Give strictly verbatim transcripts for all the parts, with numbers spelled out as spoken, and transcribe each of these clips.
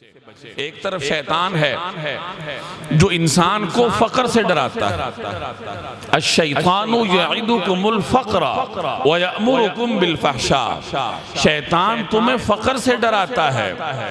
एक तरफ शैतान है जो इंसान को फक्र से डराता है। अश्शैतानु यइदुकुमुल फक्र व यअमुरुकुम बिल फहशा। शैतान तुम्हें फक्र से डराता है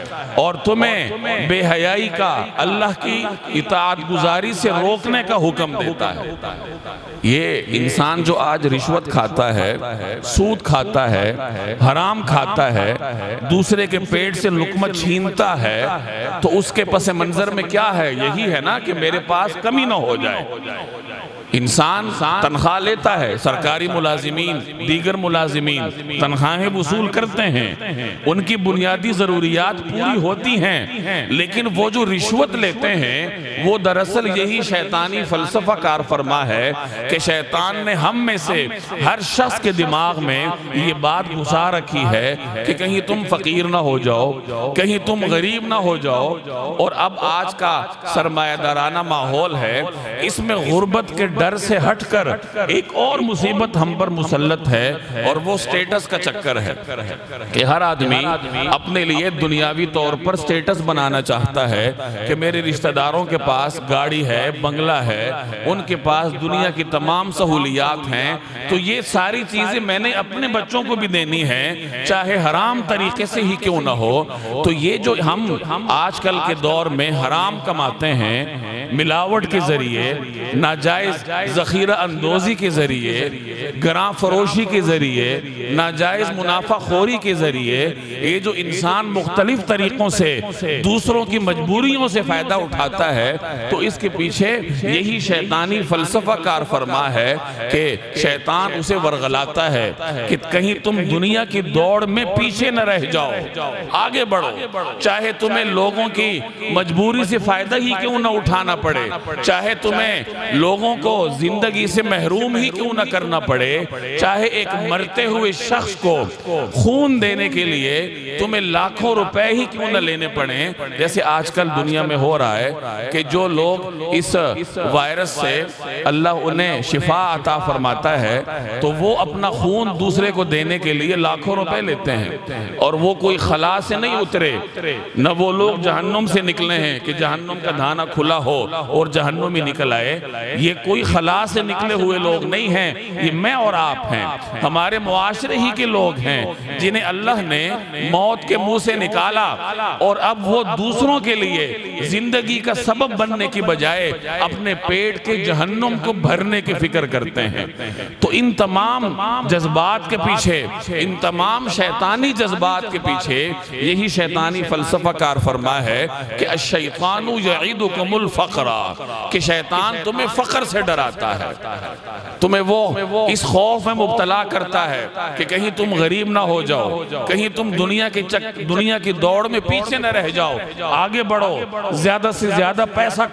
और तुम्हें बेहयाई का, अल्लाह की इताअत गुजारी से रोकने का हुक्म देता है। ये इंसान जो आज रिश्वत खाता है, सूद खाता है, हराम खाता है, दूसरे के पेट से लुकमा छीनता है, तो उसके पस मंजर में क्या है? यही है ना कि मेरे पास कमी ना हो जाए। इंसान तनख्वाह लेता है, सरकारी मुलाजिमीन, दीगर मुलाजिमीन तनख्वाहें वसूल करते हैं, उनकी बुनियादी ज़रूरियात पूरी होती हैं, लेकिन वो जो रिश्वत लेते हैं वो दरअसल यही शैतानी फ़लसफ़ा कार फरमा है कि शैतान ने हम में से हर शख्स के दिमाग में ये बात घुसा रखी है कि कहीं तुम फ़कीर ना हो जाओ, कहीं तुम गरीब ना हो जाओ। और अब आज का सरमायादाराना माहौल है, इसमें गुर्बत के डर से हटकर एक और मुसीबत हम पर मुसल्लत है, और वो स्टेटस का चक्कर है कि हर आदमी अपने लिए दुनियावी तौर पर स्टेटस बनाना चाहता है कि मेरे रिश्तेदारों के पास गाड़ी है, बंगला है, उनके पास दुनिया की तमाम सहूलियात हैं, तो ये सारी चीजें मैंने अपने बच्चों को भी देनी है, चाहे हराम तरीके से ही क्यों ना हो। तो ये जो हम आजकल के दौर में हराम कमाते हैं, मिलावट के जरिए, नाजायज ज़ख़ीरा अंदोज़ी के ज़रिए, गरां फरोशी के ज़रिए, नाजायज़ मुनाफाखोरी के ज़रिए, ये जो इंसान मुख्तलिफ तरीक़ों से दूसरों की मजबूरियों से फ़ायदा उठाता है, तो इसके पीछे यही शैतानी फ़लसफ़ा कार फरमा है कि शैतान उसे वर्गलाता है कि कहीं तुम दुनिया की दौड़ में पीछे न रह जाओ, आगे बढ़ो, चाहे तुम्हें लोगों की मजबूरी से फ़ायदा ही क्यों न उठाना पड़े, चाहे तुम्हें लोगों को जिंदगी से महरूम ही क्यों ना करना पड़े, चाहे एक मरते हुए शख्स को खून देने के लिए तुम्हें लाखों रुपए ही क्यों ना लेने पड़े। जैसे आजकल दुनिया में हो रहा है कि जो लोग इस वायरस से अल्लाह उन्हें शिफा अता फरमाता है, तो वो अपना खून दूसरे को देने के लिए लाखों रुपए लेते हैं, और वो कोई खला से नहीं उतरे, न वो लोग जहन्नुम से निकले हैं कि जहन्नुम का धाना खुला हो और जहन्नुम ही निकल आए। ये कोई खला से निकले हुए लोग नहीं हैं, ये मैं और आप हैं, हमारे मुआशरे ही के लोग हैं जिन्हें अल्लाह ने मौत के मुंह से निकाला, और अब वो दूसरों के लिए जिंदगी का सबब बनने की बजाय अपने पेट के जहन्नुम को भरने की फिक्र करते हैं। तो इन तमाम जज्बात के पीछे, इन तमाम शैतानी जज्बात के पीछे यही शैतानी फ़लसफ़ा कार फरमा है कि अश्शैतानु यइदुकुमुल फ़क़्र, कि शैतान तुम्हें फ़क्र से डराता है, तुम्हें वो इस खौफ में मुब्तला करता है कि कहीं तुम गरीब ना हो जाओ, कहीं तुम दुनिया की चक, दुनिया की दौड़ में पीछे न रह जाओ, आगे बढ़ो, ज्यादा से ज्यादा पैसा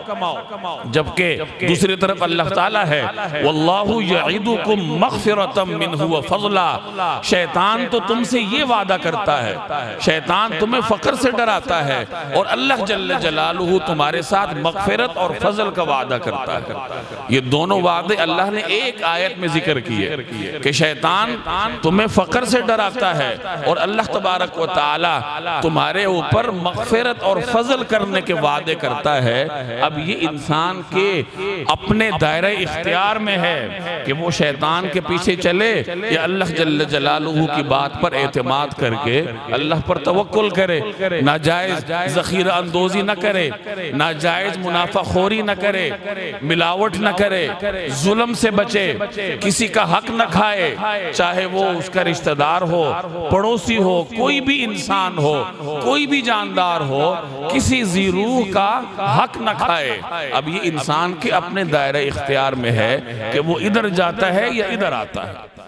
कमाओ। जबकि दूसरी तरफ अल्लाह ताला है, वल्लाहु यइदुकुम मग़फ़िरतम मिन्हु व फ़ज़ला, शैतान तो तुमसे ये वादा करता है, शैतान तुम्हें फ़क्र से डराता है, और अल्लाह जल्ल जलालुहु तुम्हारे साथ मग़फ़िरत और फजल का वादा करता है। ये दोनों वादे अल्लाह ने एक आयत में जिक्र किए कि शैतान तुम्हें फक्र से डराता है और अल्लाह तबारक व तआला तुम्हारे ऊपर मग़फ़िरत और फजल करने के वादे करता है। अब ये इंसान के अपने दायरे इख्तियार में है कि वो शैतान के पीछे चले या अल्लाह जल्ल जलालुहु की बात पर एतमाद करके अल्लाह पर तवक्कुल करे, नाजायज ज़ख़ीरा अंदोज़ी न करे, नाजायज मुनाफाखोरी न करे, मिलावट न करे, जुल्म से बचे, किसी का हक न खाए, चाहे वो उसका रिश्तेदार हो, पड़ोसी हो, कोई भी इंसान हो, कोई भी जानदार हो, किसी ज़ीरूह का हक न खाए। अब ये इंसान के अपने दायरे इख्तियार में है कि वो इधर जाता है या इधर आता है।